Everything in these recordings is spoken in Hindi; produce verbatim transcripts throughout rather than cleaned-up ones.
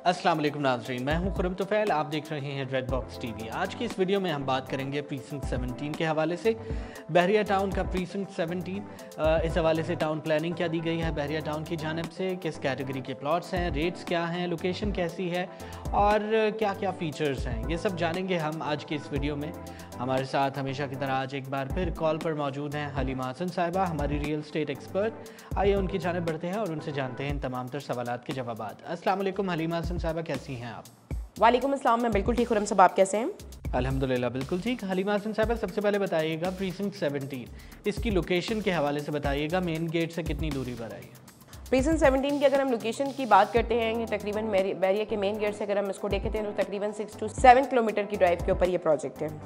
अस्सलाम वालेकुम नाज़रीन, मैं हूं खुरम तुफ़ैल। आप देख रहे हैं रेड बॉक्स टीवी। आज की इस वीडियो में हम बात करेंगे प्रीसिंक्ट सेवनटीन के हवाले से। बहरिया टाउन का प्रीसिंक्ट सेवनटीन, इस हवाले से टाउन प्लानिंग क्या दी गई है बहरिया टाउन की जानिब से, किस कैटेगरी के प्लॉट्स हैं, रेट्स क्या हैं, लोकेशन कैसी है और क्या क्या फ़ीचर्स हैं, ये सब जानेंगे हम आज की इस वीडियो में। हमारे साथ हमेशा की तरह आज एक बार फिर कॉल पर मौजूद हैं हलीमा हसन साहिबा, हमारी रियल स्टेट एक्सपर्ट। आइए उनकी जानिब बढ़ते हैं और उनसे जानते हैं इन तमाम तर सवालात के जवाबात। अस्सलाम वालेकुम हलीमा हसन साहिबा, कैसी हैं आप? वालेकुम अस्सलाम, मैं बिल्कुल ठीक। खुरम साहब, आप कैसे हैं? अल्हम्दुलिल्लाह बिल्कुल ठीक। हलीमा हसन साहिबा, सबसे पहले बताइएगा प्रीसिंक्ट सेवनटीन, इसकी लोकेशन के हवाले से बताइएगा, मेन गेट से कितनी दूरी पर आई है? प्रीसिंक्ट सेवनटीन की अगर हम लोकेशन की बात करते हैं, ये तकरीबन बहरिया के मेन गेट से अगर हम इसको देखते हैं तो तकरीबन सिक्स टू सेवन किलोमीटर की ड्राइव के ऊपर ये प्रोजेक्ट है।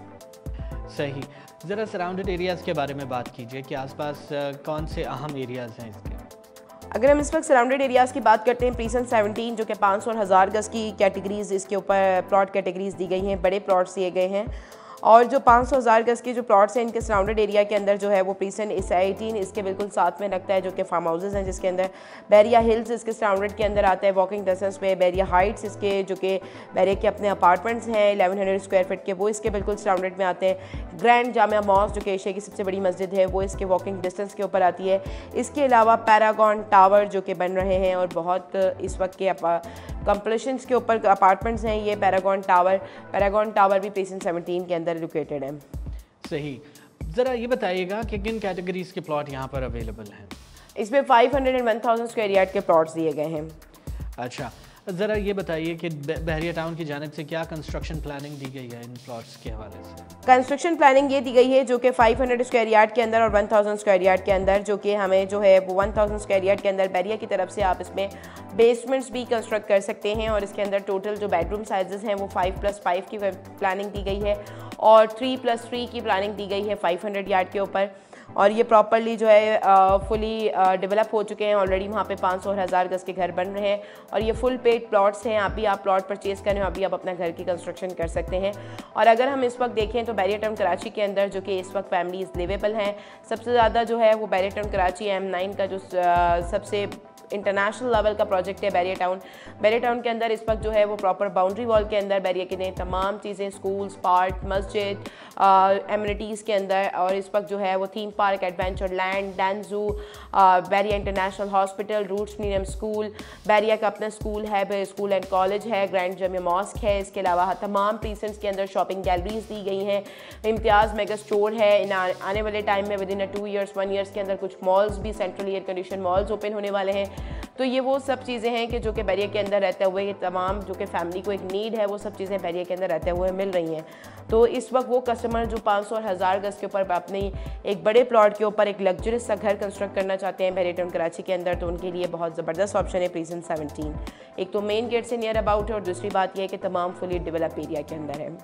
सही। ज़रा सराउंडेड एरियाज़ के बारे में बात कीजिए कि आसपास कौन से अहम एरियाज़ हैं इसके? अगर हम इस वक्त सराउंडेड एरियाज़ की बात करते हैं, प्रीसिंक्ट सेवनटीन जो कि पाँच सौ और हज़ार गज़ की कैटेगरीज़ इसके ऊपर प्लॉट कैटेगरीज़ दी गई हैं, बड़े प्लॉट्स दिए गए हैं। और जो पाँच सौ हज़ार गज़ के जो प्लॉट्स हैं इनके सराउंडेड एरिया के अंदर जो है वो प्रीसिंक्ट एटीन इसके बिल्कुल साथ में लगता है, जो कि फार्म हाउसेज़ हैं, जिसके अंदर बहरिया हिल्स इसके सराउंडेड के अंदर आता है वॉकिंग डिस्टेंस पे। बहरिया हाइट्स इसके जो कि बहरिया के अपने अपार्टमेंट्स हैं इलेवन हंड्रेड स्क्वायर फीट के, वो इसके बिल्कुल सराउंडेड में आते हैं। ग्रैंड जामिया मॉस्क जो कि एशिया की सबसे बड़ी मस्जिद है वो इसके वॉकिंग डिस्टेंस के ऊपर आती है। इसके अलावा पैरागॉन टावर जो कि बन रहे हैं और बहुत इस वक्त के कंप्लीशंस के ऊपर अपार्टमेंट्स हैं, ये पैरागॉन टावर पैरागॉन टावर भी प्रीसिंक्ट सेवनटीन के अंदर लोकेटेड है। सही। ज़रा ये बताइएगा कि किन कैटेगरीज के प्लॉट यहाँ पर अवेलेबल हैं? इसमें five hundred and one thousand square yard के प्लॉट्स दिए गए हैं। अच्छा, ज़रा ये बताइए कि बहरिया टाउन की जानिब से क्या कंस्ट्रक्शन प्लानिंग दी गई है इन प्लॉट्स के हवाले से? कंस्ट्रक्शन प्लानिंग ये दी गई है जो कि फाइव हंड्रेड स्क्वायर यार्ड के अंदर और वन थाउजेंड स्क्वायर यार्ड के अंदर, जो कि हमें जो है वो वन थाउजेंड स्क्वायर यार्ड के अंदर बहरिया की तरफ से आप इसमें बेसमेंट्स भी कंस्ट्रक्ट कर सकते हैं। और इसके अंदर टोटल जो बेडरूम साइजेस हैं वो फाइव प्लस फाइव की प्लानिंग दी गई है और थ्री प्लस थ्री की प्लानिंग दी गई है फाइव हंड्रेड यार्ड के ऊपर। और ये प्रॉपरली जो है फुली डेवलप हो चुके हैं ऑलरेडी। वहाँ पे पाँच सौ और हज़ार गज़ के घर बन रहे हैं और ये फुल पेड प्लॉट्स हैं। अभी आप प्लॉट परचेज़ करें, अभी आप अपना घर की कंस्ट्रक्शन कर सकते हैं। और अगर हम इस वक्त देखें तो बहरिया टाउन कराची के अंदर जो कि इस वक्त फैमिलीज़ लिवेबल हैं, सबसे ज़्यादा जो है वो Bahria town Karachi M nine का जो सबसे इंटरनेशनल लेवल का प्रोजेक्ट है बहरिया टाउन। बहरिया टाउन के अंदर इस वक्त जो है वो प्रॉपर बाउंड्री वॉल के अंदर बहरिया के लिए तमाम चीज़ें, स्कूल्स, पार्क, मस्जिद, एमिनिटीज़ के अंदर, और इस वक्त जो है वो theme park, Adventure Land, Danzoo, Bahria international hospital, Roots medium school, Bahria का अपना स्कूल है, स्कूल एंड कॉलेज है, ग्रैंड जामिया मॉस्क है। इसके अलावा तमाम प्रीसिंक्ट्स के अंदर शॉपिंग गैलरीज दी गई हैं, इम्तियाज़ मेगा स्टोर है। इन आने वाले टाइम में within two years one years के अंदर कुछ मॉल्स भी, central air condition malls open होने वाले हैं। तो ये वो सब चीज़ें हैं कि जो कि बहरिया के अंदर रहते हुए ये तमाम जो कि फैमिली को एक नीड है वो सब चीज़ें बहरिया के अंदर रहते हुए मिल रही हैं। तो इस वक्त वो कस्टमर जो पाँच सौ और हज़ार गज़ के ऊपर अपनी एक बड़े प्लॉट के ऊपर एक लग्जरियस सा घर कंस्ट्रक्ट करना चाहते हैं बहरिया टाउन कराची के अंदर, तो उनके लिए बहुत ज़बरदस्त ऑप्शन है प्रीसिंक्ट सेवनटीन। एक तो मेन गेट से नियर अबाउट है और दूसरी बात यह है कि तमाम फुली डेवलप एरिया के अंदर है।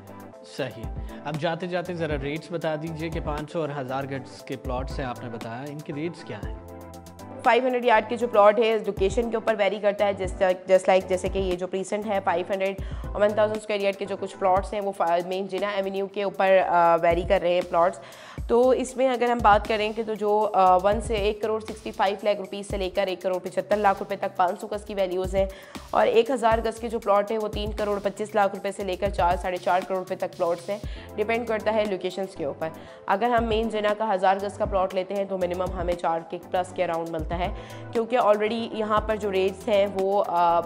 सही। अब जाते जाते ज़रा रेट्स बता दीजिए कि पाँच सौ और हज़ार गज़ के प्लॉट्स हैं, आपने बताया, इनके रेट्स क्या हैं? फाइव हंड्रेड यार्ड के जो प्लॉट है लोकेशन के ऊपर वेरी करता है, जिस जस्ट लाइक जैसे कि ये जो प्रीसेंट है फाइव हंड्रेड और वन थाउजेंड स्क्वायर यार्ड के जो कुछ प्लॉट्स हैं वो मेन जिना एवेन्यू के ऊपर वेरी कर रहे हैं प्लॉट्स। तो इसमें अगर हम बात करें कि तो जो आ, वन से एक crore sixty five lakh rupees से लेकर एक करोड़ पचहत्तर लाख रुपए तक पाँच सौ गज़ की वैल्यूज़ हैं। और एक हज़ार गज़ के जो प्लॉट है वो तीन करोड़ पच्चीस लाख रुपए से लेकर चार साढ़े चार करोड़ रुपए तक प्लॉट्स हैं। डिपेंड करता है लोकेशंस के ऊपर। अगर हम मेन जिना का हज़ार गज़ का प्लॉट लेते हैं तो मिनिमम हमें चार के प्लस के अराउंड मिलता है, क्योंकि ऑलरेडी यहाँ पर जो रेट्स हैं वो आ,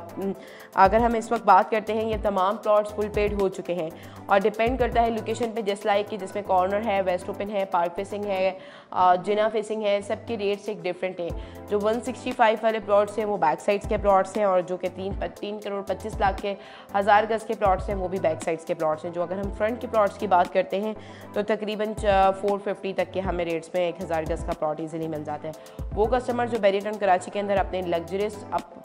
अगर हम इस वक्त बात करते हैं ये तमाम प्लॉट्स फुल पेड हो चुके हैं। और डिपेंड करता है लोकेशन पे, जिस लाइक कि जिसमें कॉर्नर है, वेस्ट ओपन है, पार्क फेसिंग है, जिना फेसिंग है, सबके रेट्स एक डिफरेंट हैं। जो वन सिक्सटी फाइव वाले प्लॉट्स हैं वो बैक साइड्स के प्लॉट्स हैं और जो कि तीन तीन करोड़ पच्चीस लाख के हज़ार गज़ के प्लॉट्स हैं वो भी बैक साइड्स के प्लॉट्स हैं। जो अगर हम फ्रंट के प्लॉट्स की बात करते हैं तो तकरीबन फोर फिफ्टी तक के हमें रेट्स में एक हज़ार गज़ का प्लॉट ईजिली मिल जाता है। वो कस्टमर जो बहरिया टाउन कराची के अंदर अपने लग्जरियस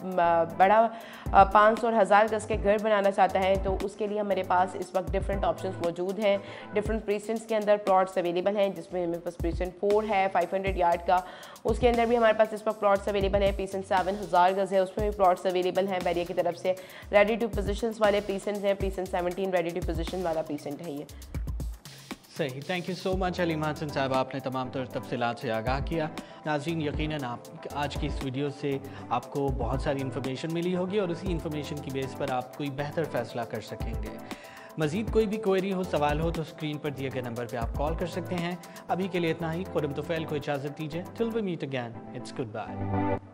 बड़ा पाँच सौ और हज़ार गज़ के घर बनाना चाहता है तो उसके लिए हमारे पास इस वक्त डिफरेंट ऑप्शंस मौजूद हैं। डिफरेंट प्रीसेंट्स के अंदर प्लॉट्स अवेलेबल हैं, जिसमें मेरे पास प्रीसेंट फोर है फाइव हंड्रेड यार्ड का, उसके अंदर भी हमारे पास इस वक्त प्लॉट्स अवेलेबल हैं। प्रीसेंट सेवन हज़ार गज़ है, उसमें भी प्लॉट्स अवेलेबल हैं बहरिया की तरफ से। रेडी टू पोजीशंस वाले प्रीसेंट्स हैं, precinct seventeen ready to position वाला प्रीसेंट है ये। सही, thank you so much Aleem Hasan sahab, आपने तमाम तर तफसीलात से आगाह किया। नाज़रीन, यकीनन आप आज की इस वीडियो से आपको बहुत सारी इन्फॉर्मेशन मिली होगी और उसी इन्फॉर्मेशन की बेस पर आप कोई बेहतर फ़ैसला कर सकेंगे। मज़ीद कोई भी क्वेरी हो, सवाल हो तो स्क्रीन पर दिए गए नंबर पर आप कॉल कर सकते हैं। अभी के लिए इतना ही। खुरम तुफैल को इजाज़त दीजिए। Till we meet again, it's good bye.